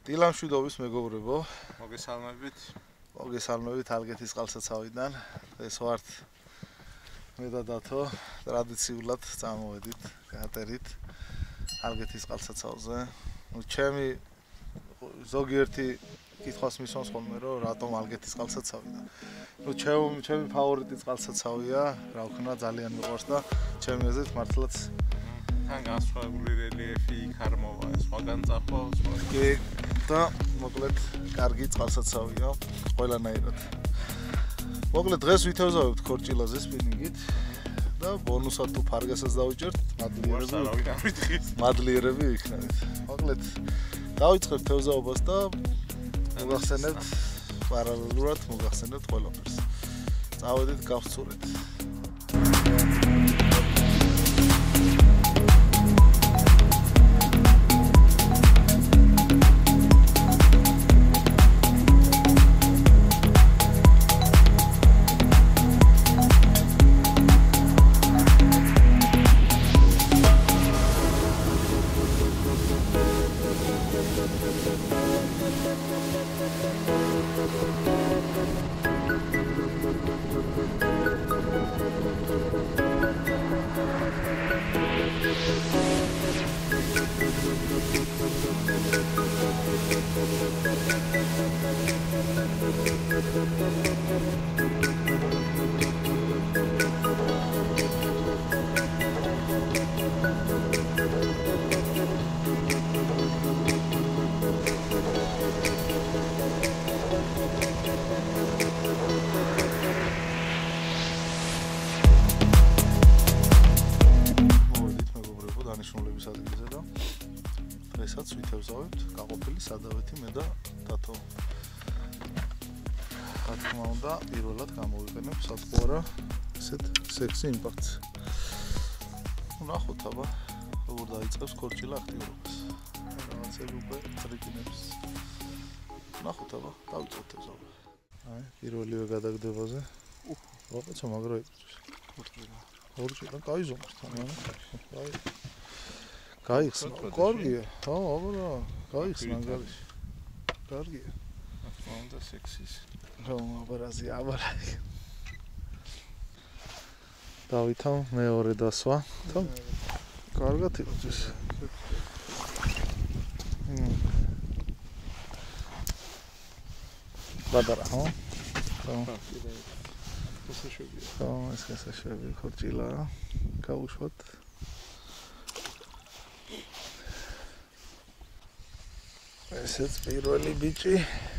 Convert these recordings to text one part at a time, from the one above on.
დილამშვიდობის მეგობრებო, მოგესალმებით ალგეთის წყალსაცავიდან. ეს ვართ მე და დათო, ტრადიციულად წამოვედით, გატერით ალგეთის წყალსაცავზე. ჩემი ზოგიერთი კითხვას მისვამს ხოლმე, რომ რატომ ალგეთის წყალსაცავი და ჩემი ფავორიტი წყალსაცავია, რა ვქნა, ძალიან მიყვარს და ჩემი აზრით მართლაც თან განსხვავებული რელიეფი იქ არ მოვა, სხვაგან წახვალ, კი და მოკლედ კარგი წყალსაცავია ყველანაირად. მოკლედ დღეს ვითევზავებთ ქორჭილაზე სპინინგით და ბონუსად თუ ფარგასაც დავიჭერთ, მადლიერები იქნებით. მოკლედ დავიწყებთ თევზაობას და მოგახსენებთ პარალელურად მოგახსენებთ ყველაფერს. წავედით გავსწორეთ. დღესაც ვითევზავებთ გაყოფილი სადავეთი მე და დათო. რა თქმა უნდა, პირველად გამოვიყენებ საწყო ესეთ სექსი იმპაქტს. ნახოთ აბა, როგორ დაიწყებს ქორჭილა აქტიურობას. რაღაცები უკვე ტრიკინებს. ნახოთ აბა, დავიწყოთ თევზაობა. აი, პირველივე გადაგდებაზე. რაღაცა მაგრა იწვის. ქორჭილა, კაი ზომასთან, აი. გაიხსნა, კარგია. აბა, გაიხსნა გარეშე. კარგია. ახლა უნდა სექსის. აბა. დავითამ მეორე დასვა. კარგად იწვის. ბადარა, ხო? ეს გასაშვები ქორჭილა. გაუშვათ. ესეც პირველი ბიჭი.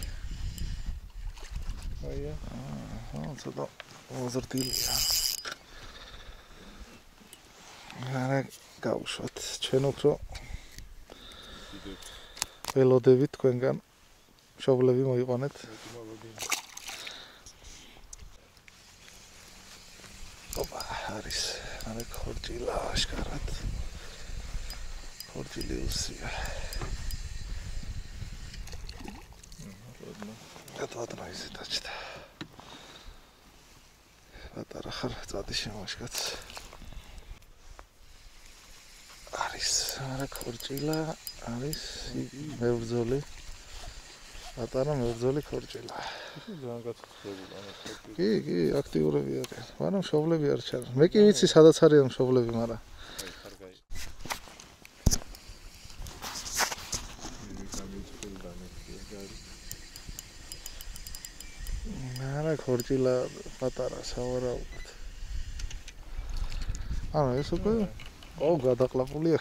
აია. ცოტა მოზრდილია. არა გავუშვათ. ჩვენ უფრო ველოდებით თქვენგან მშობლები მოიყვანეთ. ოპა, არის. არა ქორჭილა აშკარად. ქორჭილიუსია. Ладно, изитачта. Патარა ხარ წადი შემოშკაც. არის, არა ქორჭილა, არის მებრძოლი. პატარა მებრძოლი ქორჭილა. ძალიან გაცხრებულა ამას. კი, აქტიურები არიან. მაგრამ მშობლები არ ჩანს. მე კი ვიცი სადაც არიან მშობლები, მაგრამ არა ქორჭილა პატარა სავარაუდოდ. ეს უკვე გადაყლაპულია.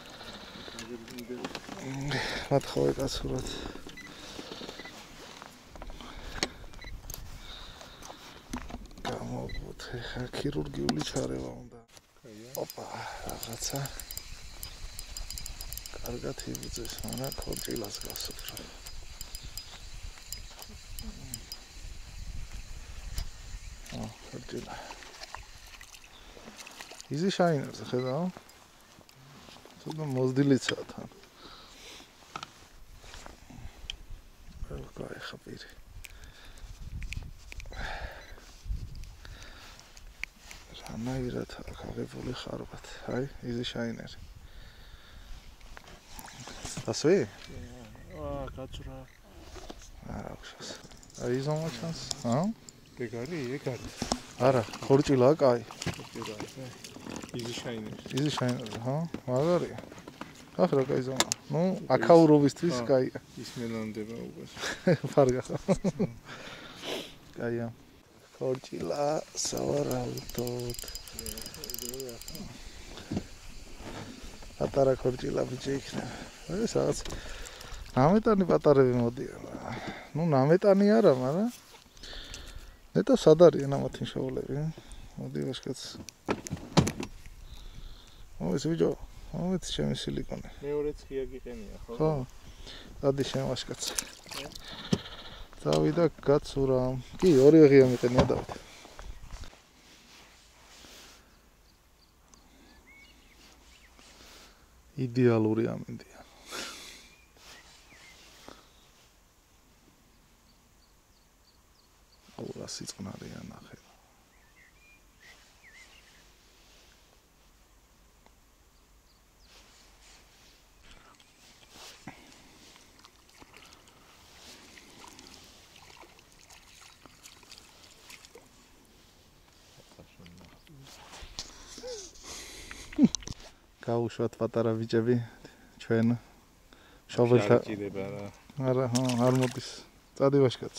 მათხოვე კაცურად. გამოვუთხე, ქირურგიული ჩარევა უნდა. ოპა, რაღაცა. კარგად იბრძეს, მაგრამ ქორჭილას გასუფრა. ქორჭილა. იზი შაინერზე ხედავ? ცოტა მოზდილიცაა თან. კაი ხაპირი. რანაირად აღებული ხარბათ. აი, იზი შაინერი. დასვი? გაძრა. არა უშავს. აი ზომა ჩანს. ჰა? ეგ არის. არა, ხორჭილაა, კაი. იზი შაინერი. იზი შაინერი, ხო? მაგარია. ახლა კაი ზომა. ნუ აკაურობისთვის კაია. ის მელანდება უკვე. ფარგა ხო? კაია. ხორჭილა, სავარაუდოდ. პატარა ხორჭილა ბიჭი იქნება. ეს რაღაც ნამეტანი პატარები მოდიან. ნუ ნამეტანი არა, მაგრამ ნეტა სად არიან ამათი მშობლები? მოდი ვაშკაც. ეს ვიჯო, მომეც ჩემი სილიკონი. მეორეც ღია გიყენია, ხო? ხო. დადი შემაშკაც. დავიდა გაცურა. კი, ორივე ღია მიყენია დავით. იდეალური ამინდია. ყურა სიწყნარია ნახე. გაუშვათ პატარა ბიჭები ჩვენ შოველთა არა ხო არ მოდის წადი ვაშკაც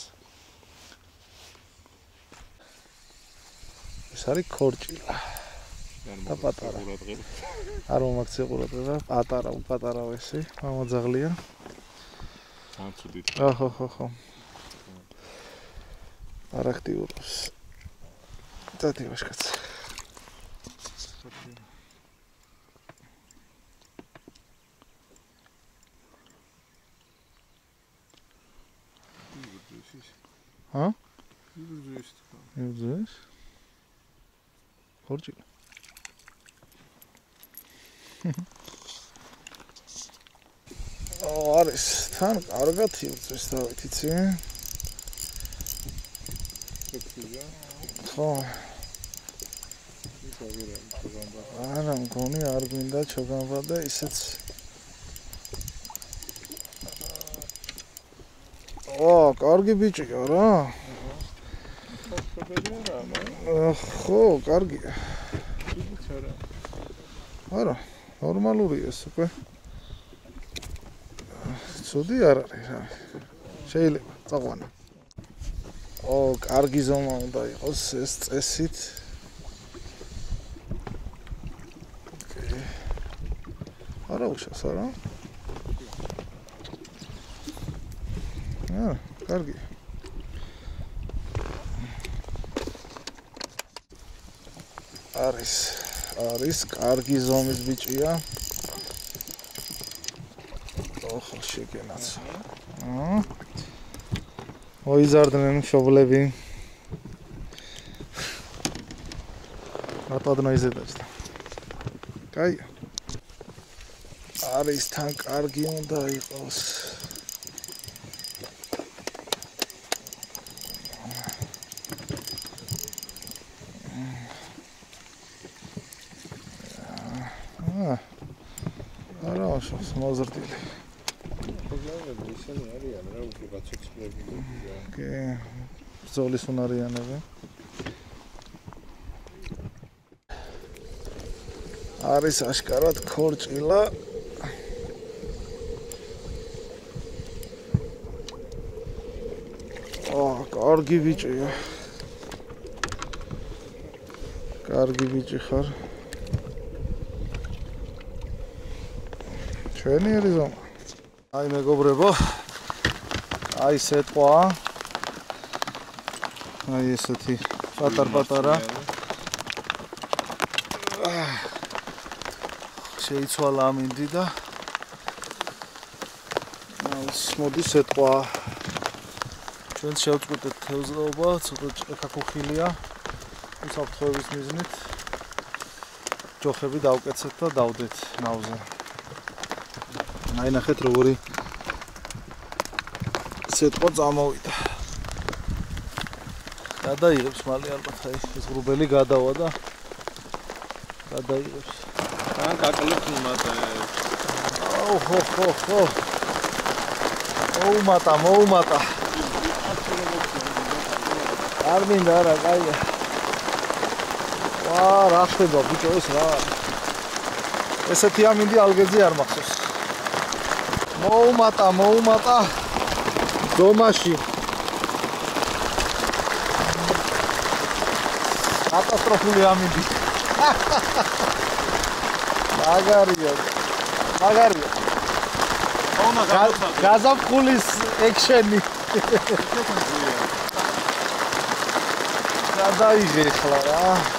ეს არის ქორჭილა და პატარა არ მომაქცე ყურადღება პატარა ესე მამაძაღლია სამწუდით ხო არ აქტიურობს წადი ვაშკაც Huh? Იბრძვის? ხორჭილა. არის თან კარგად იბრძვის დავით იცი? ხო. არა მგონი არ გვინდა ჩოგანბა და ისეც კარგი ბიჭია რა. ხო, კარგია. არა, ნორმალურია ეს უკვე. ცუდი არ არის რა. შეიძლება წაყვანა. კარგი ზომა უნდა იყოს ეს წესით. არა უშავს არა. კარგი. არის კარგი ზომის ბიჭია. ოხო შეგენაც. მოიზარდნენ მშობლები. რატოდნო იზედაჭდა. კაია. არის თან კარგი უნდა იყოს. არა, შოს მოზრდილი. პრობლემები ისინი არიან რა, უკვე გაცოცხლებული. კი, ბრძოლის უნარიანები. არის აშკარად ქორჭილა. კარგი ბიჭია. კარგი ბიჭი ხარ. ჩვენი არის ზომა. აი მეგობრებო. აი სეტყვა. აი ესეთი პატარ-პატარა. შეიცვალა ამინდი და მოდი სეტყვა. ჩვენ შევწყვეტეთ თევზაობა, ცოტა ჭექაქუხილია. უსაფრთხოების მიზნით ჯოხები დავკეცეთ და დავდეთ ნავზე. აი ნახეთ როგორი სეტყვა წამოვიდა. გადაიღებს მალე ალბათ აი ეს ღრუბელი გადავა და გადაიღებს. ან გაკლებს იმას. ხო. მოუმატა. არ მინდა არა, კაია. ვა, რა ხდება ბიჭო ეს რა. ესეთი ამინდი ალგეზე არ მახსოვს. მოუმატა. დომაში. კატასტროფული ამინდი. მაგარია. გაზაფხულის ექშენი. გადაიღე ხლა რა.